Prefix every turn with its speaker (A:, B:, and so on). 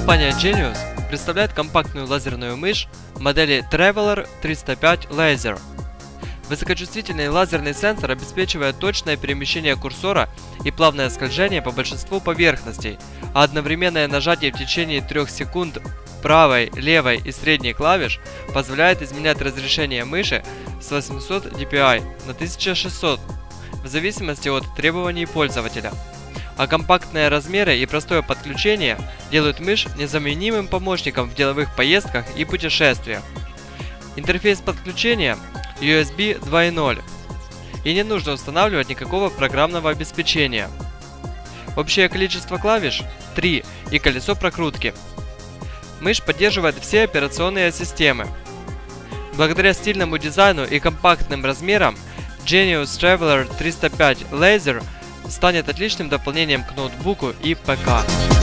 A: Компания Genius представляет компактную лазерную мышь модели Traveler 305 Laser. Высокочувствительный лазерный сенсор обеспечивает точное перемещение курсора и плавное скольжение по большинству поверхностей, а одновременное нажатие в течение 3 секунд правой, левой и средней клавиш позволяет изменять разрешение мыши с 800 dpi на 1600 в зависимости от требований пользователя. А компактные размеры и простое подключение делают мышь незаменимым помощником в деловых поездках и путешествиях. Интерфейс подключения USB 2.0, и не нужно устанавливать никакого программного обеспечения. Общее количество клавиш 3 и колесо прокрутки. Мышь поддерживает все операционные системы. Благодаря стильному дизайну и компактным размерам, Genius Traveler 305 Laser станет отличным дополнением к ноутбуку и ПК.